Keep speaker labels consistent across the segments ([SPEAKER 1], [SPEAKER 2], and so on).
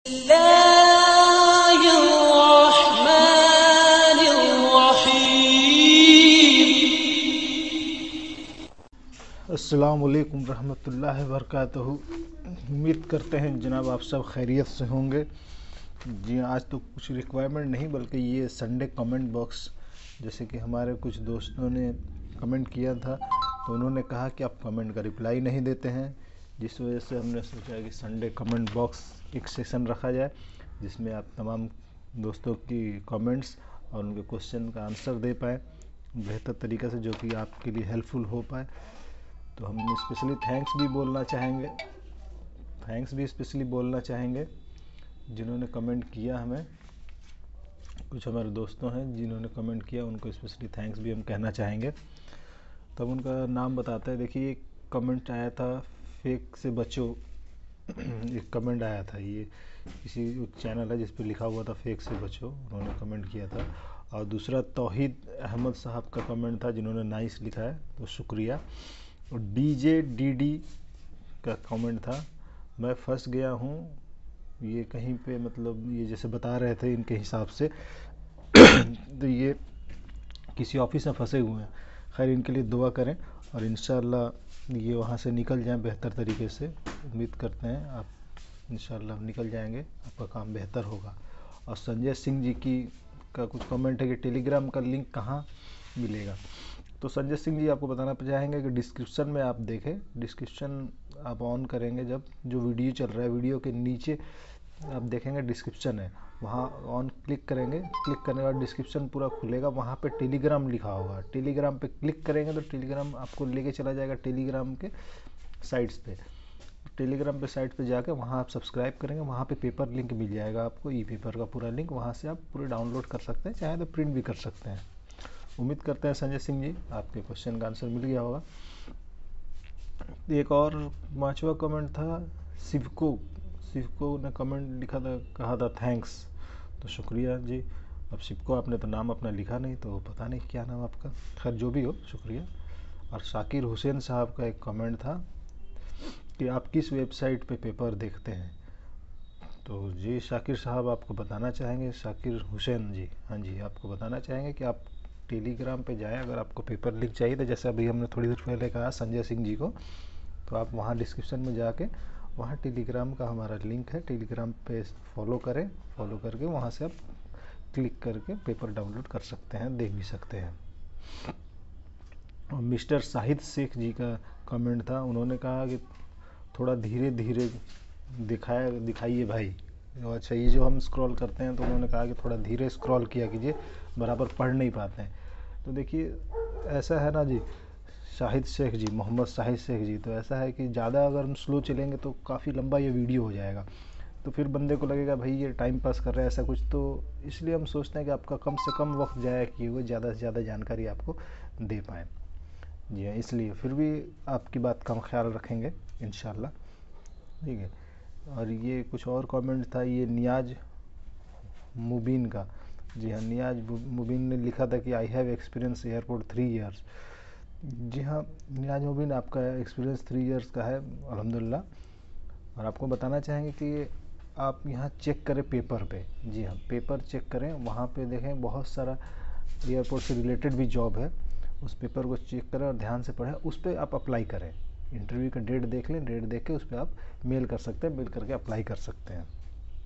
[SPEAKER 1] الله الرحمن الرحيم।
[SPEAKER 2] अस्सलामुअलैकुम रहमतुल्लाहि वबरकातुहू। उम्मीद करते हैं जनाब आप सब खैरियत से होंगे। जी आज तो कुछ रिक्वायरमेंट नहीं बल्कि ये संडे कमेंट बॉक्स, जैसे कि हमारे कुछ दोस्तों ने कमेंट किया था तो उन्होंने कहा कि आप कमेंट का रिप्लाई नहीं देते हैं, जिस वजह से हमने सोचा कि संडे कमेंट बॉक्स एक सेशन रखा जाए जिसमें आप तमाम दोस्तों की कमेंट्स और उनके क्वेश्चन का आंसर दे पाएँ बेहतर तरीक़े से, जो कि आपके लिए हेल्पफुल हो पाए। तो हम स्पेशली थैंक्स भी स्पेशली बोलना चाहेंगे जिन्होंने कमेंट किया। हमें कुछ हमारे दोस्तों हैं जिन्होंने कमेंट किया, उनको स्पेशली थैंक्स भी हम कहना चाहेंगे। तब उनका नाम बताते हैं। देखिए एक कमेंट आया था, फेक से बचो। एक कमेंट आया था, ये किसी चैनल है जिस पे लिखा हुआ था फेक से बचो, उन्होंने कमेंट किया था। और दूसरा तौहीद अहमद साहब का कमेंट था जिन्होंने नाइस लिखा है, तो शुक्रिया। और DJDD का कमेंट था, मैं फंस गया हूँ। ये कहीं पे मतलब ये जैसे बता रहे थे इनके हिसाब से तो ये किसी ऑफिस में फंसे हुए हैं। खैर इनके लिए दुआ करें और इंशाल्लाह ये वहाँ से निकल जाएं बेहतर तरीके से। उम्मीद करते हैं आप इंशाल्लाह निकल जाएंगे, आपका काम बेहतर होगा। और संजय सिंह जी की का कुछ कमेंट है कि टेलीग्राम का लिंक कहाँ मिलेगा। तो संजय सिंह जी आपको बताना चाहेंगे कि डिस्क्रिप्शन में आप देखें, डिस्क्रिप्शन आप ऑन करेंगे जब जो वीडियो चल रहा है, वीडियो के नीचे आप देखेंगे डिस्क्रिप्शन है, वहाँ ऑन क्लिक करेंगे। क्लिक करने के बाद डिस्क्रिप्शन पूरा खुलेगा, वहाँ पे टेलीग्राम लिखा होगा। टेलीग्राम पे क्लिक करेंगे तो टेलीग्राम आपको लेके चला जाएगा टेलीग्राम के साइट्स पे। टेलीग्राम पे साइट पे जाके वहाँ आप सब्सक्राइब करेंगे, वहाँ पे पेपर लिंक मिल जाएगा आपको, ई पेपर का पूरा लिंक, वहाँ से आप पूरे डाउनलोड कर सकते हैं, चाहे तो प्रिंट भी कर सकते हैं। उम्मीद करते हैं संजय सिंह जी आपके क्वेश्चन का आंसर मिल गया होगा। एक और 5वां कमेंट था शिवको ने कमेंट लिखा था, कहा था थैंक्स, तो शुक्रिया जी। अब शिवको आपने तो नाम अपना लिखा नहीं, तो पता नहीं क्या नाम आपका, खैर जो भी हो शुक्रिया। और शाकिर हुसैन साहब का एक कमेंट था कि आप किस वेबसाइट पे पेपर देखते हैं। तो जी शाकिर साहब आपको बताना चाहेंगे, शाकिर हुसैन जी, हाँ जी, आपको बताना चाहेंगे कि आप टेलीग्राम पे जाएं अगर आपको पेपर लिंक चाहिए। तो जैसे अभी हमने थोड़ी देर पहले कहा संजय सिंह जी को, तो आप वहाँ डिस्क्रिप्शन में जाके वहाँ टेलीग्राम का हमारा लिंक है, टेलीग्राम पे फॉलो करें। फॉलो करके वहाँ से आप क्लिक करके पेपर डाउनलोड कर सकते हैं, देख भी सकते हैं। और मिस्टर शाहिद शेख जी का कमेंट था, उन्होंने कहा कि थोड़ा धीरे धीरे दिखाइए भाई। अच्छा, ये जो हम स्क्रॉल करते हैं तो उन्होंने कहा कि थोड़ा धीरे स्क्रॉल किया कीजिए, बराबर पढ़ नहीं पाते हैं। तो देखिए ऐसा है ना जी शाहिद शेख जी, मोहम्मद शाहिद शेख जी, तो ऐसा है कि ज़्यादा अगर हम स्लो चलेंगे तो काफ़ी लंबा ये वीडियो हो जाएगा, तो फिर बंदे को लगेगा भाई ये टाइम पास कर रहा है ऐसा कुछ। तो इसलिए हम सोचते हैं कि आपका कम से कम वक्त जाए कि वो ज़्यादा से ज़्यादा जानकारी आपको दे पाएँ। जी हाँ, इसलिए फिर भी आपकी बात का हम ख्याल रखेंगे इंशाल्लाह, ठीक है। और ये कुछ और कमेंट था, ये नियाज मुबीन का। जी हाँ, नियाज मुबीन ने लिखा था कि I have experience airport 3 years. जी हाँ नियाज मुबीन, आपका एक्सपीरियंस 3 ईयर्स का है अल्हम्दुलिल्लाह। और आपको बताना चाहेंगे कि आप यहाँ चेक करें पेपर पे। जी हाँ, पेपर चेक करें, वहाँ पे देखें बहुत सारा एयरपोर्ट से रिलेटेड भी जॉब है, उस पेपर को चेक करें और ध्यान से पढ़ें, उस पर आप अप्लाई करें। इंटरव्यू का डेट देख लें, डेट देख के उस पर आप मेल कर सकते हैं, मेल करके अप्लाई कर सकते हैं।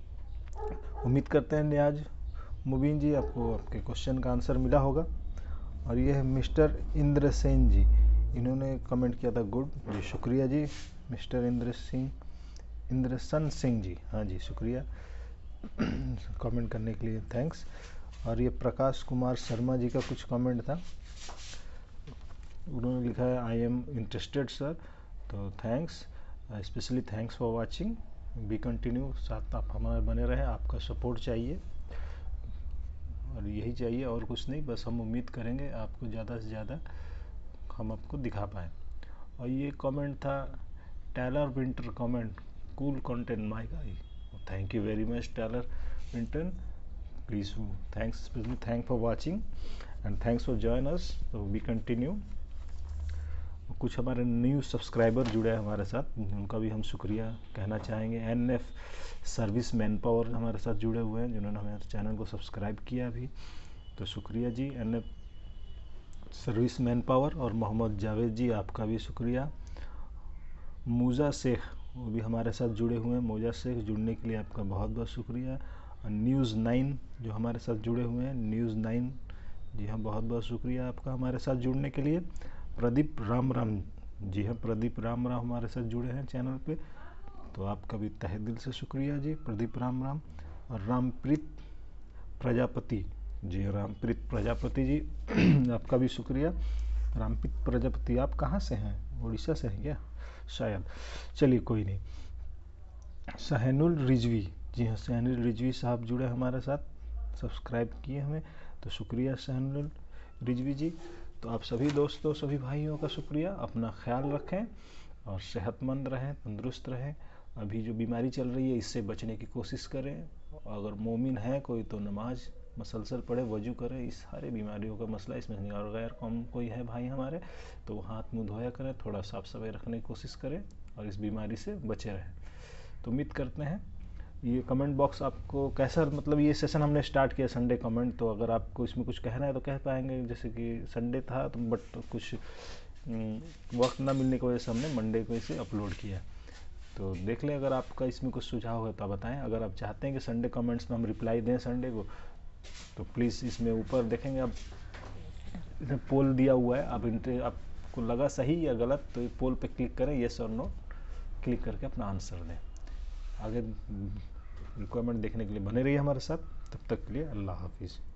[SPEAKER 2] उम्मीद करते हैं नियाज मुबीन जी आपको आपके क्वेश्चन का आंसर मिला होगा। और ये है मिस्टर इंद्र सेन जी, इन्होंने कमेंट किया था गुड। जी शुक्रिया जी मिस्टर इंद्रसन सिंह जी, हाँ जी शुक्रिया कमेंट करने के लिए, थैंक्स। और ये प्रकाश कुमार शर्मा जी का कुछ कमेंट था, उन्होंने लिखा है आई एम इंटरेस्टेड सर, तो thanks, specially thanks for watching, be continue, साथ आप हमारे बने रहें, आपका सपोर्ट चाहिए और यही चाहिए और कुछ नहीं। बस हम उम्मीद करेंगे आपको ज़्यादा से ज़्यादा हम आपको दिखा पाएँ। और ये कमेंट था Taylor Winter comment, cool content my guy, thank you very much Taylor Winter, please thanks for watching and thanks for join us, तो वी कंटिन्यू। कुछ हमारे न्यू सब्सक्राइबर जुड़े हैं हमारे साथ, उनका भी हम शुक्रिया कहना चाहेंगे। NF सर्विस मैन पावर हमारे साथ जुड़े हुए हैं, जिन्होंने हमारे चैनल को सब्सक्राइब किया अभी, तो शुक्रिया जी। NF service man power. और मोहम्मद जावेद जी, आपका भी शुक्रिया। मूजा शेख, वो भी हमारे साथ जुड़े हुए हैं। मूजा शेख, जुड़ने के लिए आपका बहुत बहुत शुक्रिया। न्यूज़ 9 जो हमारे साथ जुड़े हुए हैं, न्यूज़ 9 जी हाँ, बहुत बहुत शुक्रिया आपका हमारे साथ जुड़ने के लिए। प्रदीप राम जी हाँ, प्रदीप राम हमारे साथ जुड़े हैं चैनल पे, तो आपका भी तहे दिल से शुक्रिया जी, प्रदीप राम। और रामप्रीत प्रजापति जी, रामप्रीत प्रजापति जी आपका भी शुक्रिया। रामप्रीत प्रजापति, आप कहाँ से हैं? उड़ीसा से हैं क्या शायद? चलिए कोई नहीं। सहनुल रिजवी जी हाँ, सहनुल रिजवी साहब जुड़े हमारे साथ, सब्सक्राइब किए हमें, तो शुक्रिया सहनुल रिजवी जी। तो आप सभी दोस्तों, सभी भाइयों का शुक्रिया। अपना ख्याल रखें और सेहतमंद रहें, तंदुरुस्त रहें। अभी जो बीमारी चल रही है इससे बचने की कोशिश करें। अगर मोमिन है कोई तो नमाज मसलसल पढ़े, वजू करे। इस सारे बीमारियों का मसला इसमें नहीं। और गैर कौम कोई है भाई हमारे, तो वो हाथ मुँह धोया करें, थोड़ा साफ सफाई रखने की कोशिश करें और इस बीमारी से बचे रहें। तो उम्मीद करते हैं ये कमेंट बॉक्स आपको कैसा, मतलब ये सेशन हमने स्टार्ट किया संडे कमेंट, तो अगर आपको इसमें कुछ कहना है तो कह पाएंगे। जैसे कि संडे था तो बट कुछ वक्त ना मिलने की वजह से हमने मंडे को इसे अपलोड किया। तो देख लें, अगर आपका इसमें कुछ सुझाव है तो बताएं। अगर आप चाहते हैं कि संडे कमेंट्स में हम रिप्लाई दें संडे को, तो प्लीज़ इसमें ऊपर देखेंगे आप, इसमें पोल दिया हुआ है। आपको लगा सही या गलत तो ये पोल पे क्लिक करें, येस और नो क्लिक करके अपना आंसर दें। आगे रिक्वायरमेंट देखने के लिए बने रहिए हमारे साथ। तब तक के लिए अल्लाह हाफिज़।